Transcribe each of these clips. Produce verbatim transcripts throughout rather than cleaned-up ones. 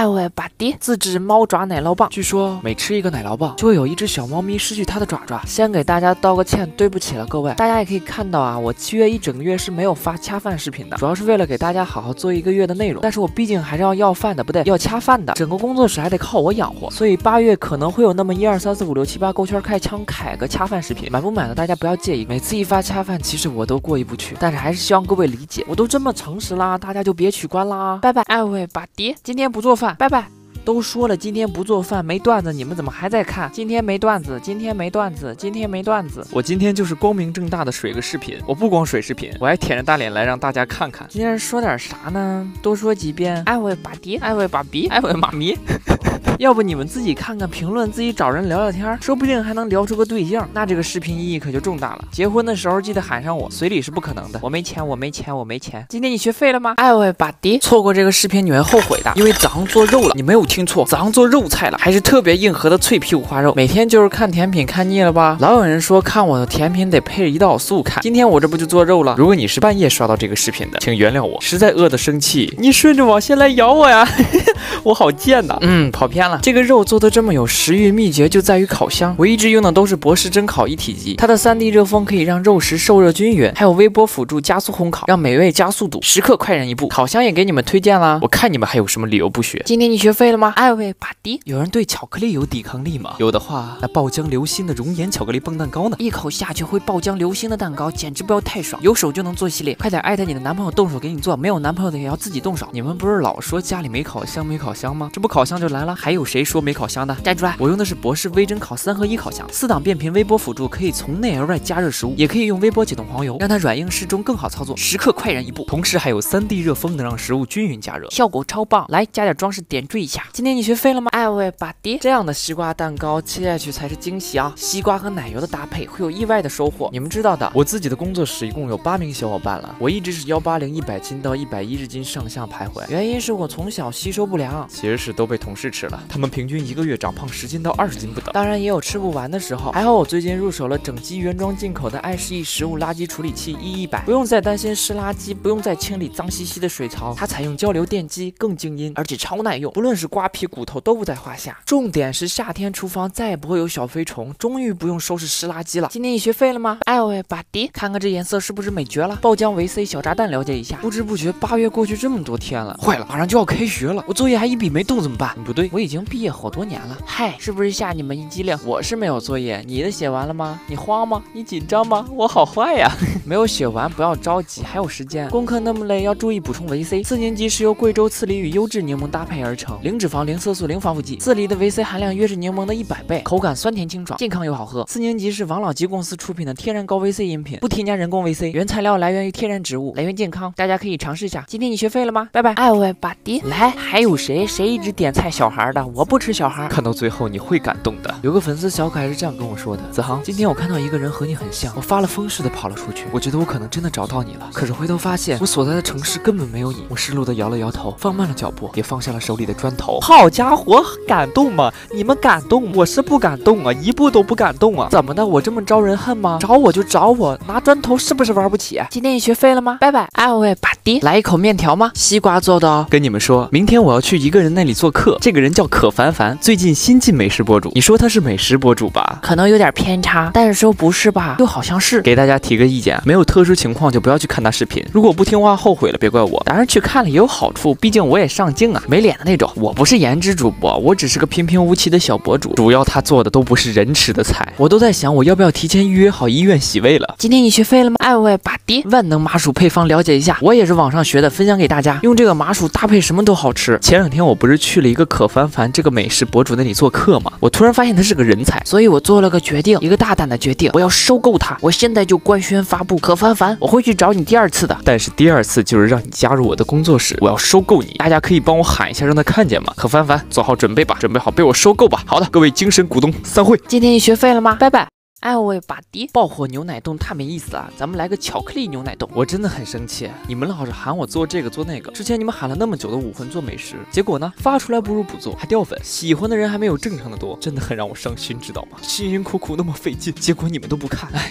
艾喂巴迪自制猫爪奶酪棒，据说每吃一个奶酪棒，就会有一只小猫咪失去它的爪爪。先给大家道个歉，对不起了各位。大家也可以看到啊，我七月一整个月是没有发恰饭视频的，主要是为了给大家好好做一个月的内容。但是我毕竟还是要要饭的，不对，要恰饭的，整个工作室还得靠我养活，所以八月可能会有那么一二三四五六七八勾圈开枪凯个恰饭视频，买不买的大家不要介意。每次一发恰饭，其实我都过意不去，但是还是希望各位理解，我都这么诚实啦，大家就别取关啦，拜拜。艾喂巴迪，今天不做饭，拜拜。都说了今天不做饭没段子，你们怎么还在看？今天没段子，今天没段子，今天没段子。 我今天就是光明正大的水个视频，我不光水视频，我还舔着大脸来让大家看看。 今天说点啥呢？多说几遍。艾喂巴迪，艾喂爸比，艾喂妈咪。要不你们自己看看评论，自己找人聊聊天，说不定还能聊出个对象，那这个视频意义可就重大了。结婚的时候记得喊上我，随礼是不可能的。我没钱，我没钱，我没钱。今天你学废了吗？艾喂巴迪，错过这个视频你会后悔的，因为早上做肉了，你没有听错，早上做肉菜了，还是特别硬核的脆皮五花肉。每天就是看甜品看腻了吧？老有人说看我的甜品得配胰岛素看，今天我这不就做肉了？ 如果你是半夜刷到这个视频的，请原谅我，实在饿得生气，你顺着网线来咬我呀！我好贱呐！ 嗯，跑偏了。这个肉做的这么有食欲，秘诀就在于烤箱。我一直用的都是博士蒸烤一体机，它的 三 D 热风可以让肉食受热均匀，还有微波辅助加速烘烤，让美味加速度，时刻快人一步。烤箱也给你们推荐啦， 我看你们还有什么理由不学？ 今天你学废了吗？艾喂巴迪，有人对巧克力有抵抗力吗？ 有的话，那爆浆流心的熔岩巧克力棒蛋糕呢？ 一口下去会爆浆流心的蛋糕，简直不要太爽！有手就能做系列，快点艾特你的男朋友动手给你做，没有男朋友的也要自己动手。 你们不是老说家里没烤箱没烤箱吗？这不烤箱就来了，还有谁说没烤箱的？ 站出来！ 我用的是博士微蒸烤三合一烤箱，四档变频微波辅助，可以从内而外加热食物，也可以用微波解冻黄油，让它软硬适中更好操作，时刻快人一步。同时还有 三 D 热风，能让食物均匀加热， 效果超棒！来加点装饰点缀一下。今天你学废了吗？艾喂巴迪，这样的西瓜蛋糕切下去才是惊喜啊！西瓜和奶油的搭配会有意外的收获，你们知道的。 我自己的工作室一共有八名小伙伴了，我一直是幺八零一百斤到一百一十斤上下徘徊， 原因是我从小吸收不良， 其实是都被同事吃了，他们平均一个月长胖十斤到二十斤不等。 当然也有吃不完的时候，还好我最近入手了整机原装进口的爱适益食物垃圾处理器 E 一百，不用再担心湿垃圾，不用再清理脏兮兮的水槽，它采用交流电机，更静音，而且超耐用，不论是刮皮骨头都不在话下。重点是夏天厨房再也不会有小飞虫，终于不用收拾湿垃圾了。今天你学废了吗？艾喂巴迪，看看这颜色是不是美绝了？爆浆维 C 小炸弹了解一下。不知不觉八月过去这么多天了，坏了，马上就要开学了，我作业还一笔没动怎么办？不对，我已经毕业好多年了。嗨，是不是吓你们一激灵？我是没有作业，你的写完了吗？你慌吗？你紧张吗？我好坏呀！没有写完不要着急，还有时间。功课那么累，要注意补充维 C。四年级是由贵州刺梨与优质柠檬搭配而成，零脂肪、零色素、零防腐剂，刺梨的维 C 含量约是柠檬的一百倍，口感酸甜清爽，健康又好喝。四年级是王老吉公司出品的天然高维 C 饮品，不添加人工维 C， 原材料来源于天然植物，来源健康，大家可以尝试一下。今天你学废了吗？拜拜。艾喂巴迪，来，还有谁？谁一直点菜小孩的？我不吃小孩。 看到最后你会感动的。 有个粉丝小可爱是这样跟我说的：子航，今天我看到一个人和你很像，我发了疯似的跑了出去，我觉得我可能真的找到你了。可是回头发现我所在的城市根本没有你，我失落的摇了摇头，放慢了脚步，也放下了手里的砖头。好家伙，感动吗？你们感动，我是不感动啊，一步都不感动啊！怎么的？我这么招人恨吗？找我就找我，拿砖头是不是玩不起？今天你学废了吗？拜拜。艾喂巴迪，来一口面条吗？西瓜做的哦。 跟你们说，明天我要去一个人那里做客，这个人叫可凡凡，最近新晋美食博主。你说他是美食博主吧？ 可能有点偏差，但是说不是吧，又好像是。 给大家提个意见，没有特殊情况就不要去看他视频，如果不听话后悔了别怪我。当然去看了也有好处，毕竟我也上镜啊，没脸的那种。我不是颜值主播，我只是个平平无奇的小博主，主要他做的都不是人吃的菜。我都在想我要不要提前预约好医院洗胃了。 今天你学废了吗？艾喂巴迪，万能麻薯配方了解一下，我也是网上学的，分享给大家。用这个麻薯搭配什么都好吃。 前两天我不是去了一个可凡凡这个美食博主那里做客吗？我突然发现他是个人才， 所以我做了个决定，一个大胆的决定，我要收购他。我现在就官宣发布，可凡凡，我会去找你第二次的。 但是第二次就是让你加入我的工作室，我要收购你。大家可以帮我喊一下，让他看见吗？可凡凡，做好准备吧，准备好被我收购吧。好的，各位精神股东，散会。 今天你学废了吗？拜拜。艾喂巴迪，爆火牛奶冻太没意思了，咱们来个巧克力牛奶冻。 我真的很生气，你们老是喊我做这个做那个，之前你们喊了那么久的武魂做美食，结果呢，发出来不如不做，还掉粉，喜欢的人还没有正常的多，真的很让我伤心，知道吗？辛辛苦苦那么费劲，结果你们都不看，哎。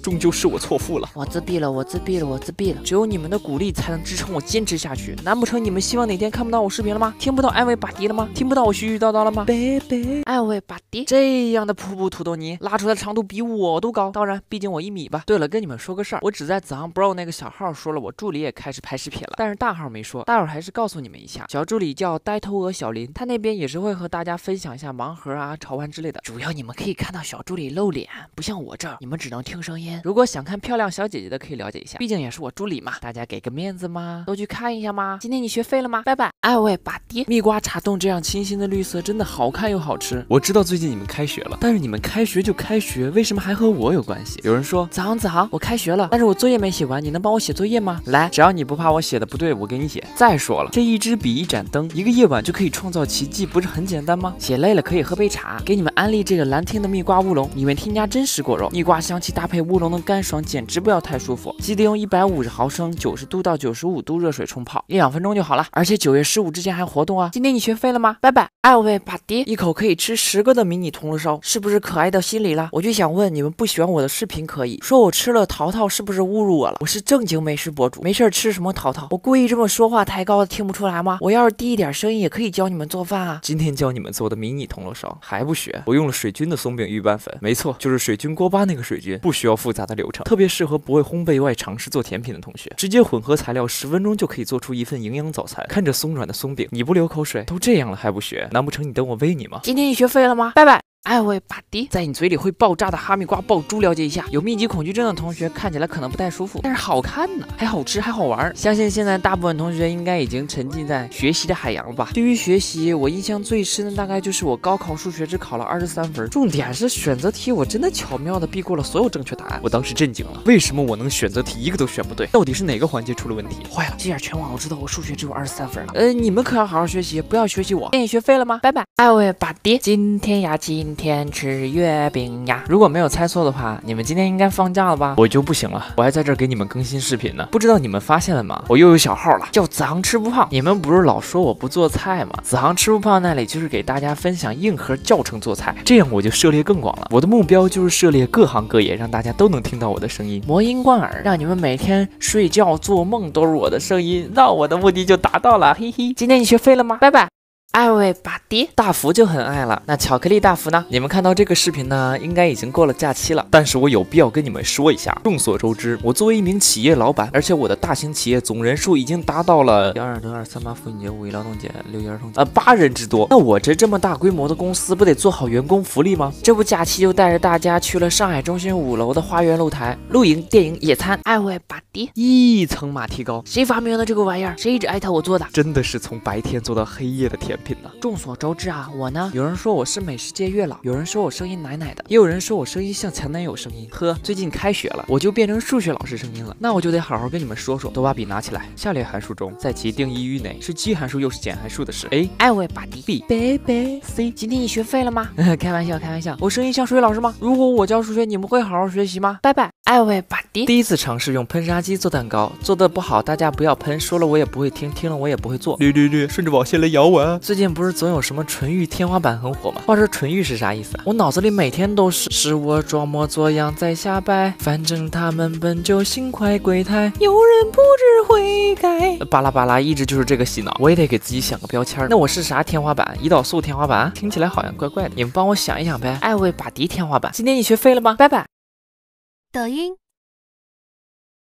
终究是我错付了。 我自闭了，我自闭了，我自闭了。只有你们的鼓励才能支撑我坚持下去。难不成你们希望哪天看不到我视频了吗？听不到艾薇巴迪了吗？听不到我絮絮叨叨了吗？贝贝，艾薇巴迪，这样的瀑布土豆泥拉出来的长度比我都高。当然，毕竟我一米吧。对了，跟你们说个事儿，我只在子昂 bro 那个小号说了，我助理也开始拍视频了，但是大号没说。待会儿还是告诉你们一下，小助理叫呆头鹅小林，他那边也是会和大家分享一下盲盒啊、潮玩之类的。主要你们可以看到小助理露脸，不像我这儿，你们只能听声音。如果想看漂亮小姐姐的，可以了解一下，毕竟也是我助理嘛，大家给个面子嘛，都去看一下嘛。今天你学废了吗？拜拜。艾薇巴迪，蜜瓜茶冻这样清新的绿色真的好看又好吃。 我知道最近你们开学了，但是你们开学就开学，为什么还和我有关系？有人说子航子航，我开学了，但是我作业没写完，你能帮我写作业吗？来，只要你不怕我写的不对，我给你写。再说了，这一支笔一盏灯，一个夜晚就可以创造奇迹，不是很简单吗？写累了可以喝杯茶，给你们安利这个蓝天的蜜瓜乌龙，里面添加真实果肉，蜜瓜香气搭配乌龙的干爽，简直不要太舒服。记得用一百五十毫升九十度到九十五度热水冲泡，一两分钟就好了。而且九月十五之前还活动啊！今天你学废了吗？拜拜。艾薇巴迪，一口可以吃十个的迷你铜锣烧，是不是可爱到心里了？我就想问你们，不喜欢我的视频可以说我吃了桃桃，是不是侮辱我了？我是正经美食博主，没事吃什么桃桃？我故意这么说话抬高的，听不出来吗？我要是低一点声音，也可以教你们做饭啊。 今天教你们做的迷你铜锣烧还不学？我用了水军的松饼预拌粉，没错，就是水军锅巴那个水军，不需要复杂的流程，特别适合不会烘焙又爱尝试做甜品的同学，直接混合材料，十分钟就可以做出一份营养早餐。看着松软的松饼，你不流口水？都这样了还不学？难不成你等我喂你吗？ 今天你学废了吗？拜拜。艾薇巴迪，在你嘴里会爆炸的哈密瓜爆珠，了解一下。有密集恐惧症的同学看起来可能不太舒服，但是好看呢，还好吃还好玩。相信现在大部分同学应该已经沉浸在学习的海洋了吧？对于学习，我印象最深的大概就是我高考数学只考了二十三分，重点是选择题我真的巧妙的避过了所有正确答案。 我当时震惊了，为什么我能选择题一个都选不对？到底是哪个环节出了问题？ 坏了，这下全网都知道我数学只有二十三分了。呃，你们可要好好学习，不要学习我。那你学废了吗？拜拜。艾薇巴迪，今天呀，今天吃月饼呀！如果没有猜错的话，你们今天应该放假了吧？ 我就不行了，我还在这儿给你们更新视频呢。不知道你们发现了吗？我又有小号了， 叫子航吃不胖。你们不是老说我不做菜吗？子航吃不胖那里就是给大家分享硬核教程做菜， 这样我就涉猎更广了。我的目标就是涉猎各行各业，让大家都能听到我的声音， 魔音贯耳，让你们每天睡觉做梦都是我的声音，那我的目的就达到了，嘿嘿。今天你学废了吗？拜拜。艾薇巴迪，大福就很爱了。那巧克力大福呢？你们看到这个视频呢，应该已经过了假期了。 但是我有必要跟你们说一下，众所周知，我作为一名企业老板，而且我的大型企业总人数已经达到了一二零二三八妇女节、五一劳动节、六一儿童节，呃，八人之多。那我这这么大规模的公司，不得做好员工福利吗？这不假期就带着大家去了上海中心五楼的花园露台露营、电影、野餐。艾薇巴迪，一层马蹄糕，谁发明的这个玩意儿？谁一直艾特我做的？ 真的是从白天做到黑夜的甜品呢。 众所周知啊，我呢，有人说我是美食界月老，有人说我声音奶奶的，也有人说我声音像前男友声音。呵，最近开学了，我就变成数学老师声音了，那我就得好好跟你们说说。都把笔拿起来，下列函数中，在其定义域内是奇函数又是简函数的是 A 艾薇巴迪 B baby C。今天你学废了吗？开玩笑，开玩笑。我声音像数学老师吗？如果我教数学，你们会好好学习吗？拜拜。艾薇巴迪，第一次尝试用喷砂机做蛋糕，做的不好，大家不要喷，说了我也不会听，听了我也不会做。 略略略，顺着网线来咬我啊！ 最近不是总有什么纯欲天花板很火吗？话说纯欲是啥意思啊？我脑子里每天都是是我装模作样在瞎掰，反正他们本就心怀鬼胎，有人不知悔改。巴拉巴拉，一直就是这个洗脑，我也得给自己想个标签。那我是啥天花板？胰岛素天花板？听起来好像怪怪的，你们帮我想一想呗。艾薇巴迪天花板，今天你学废了吗？拜拜。 抖音。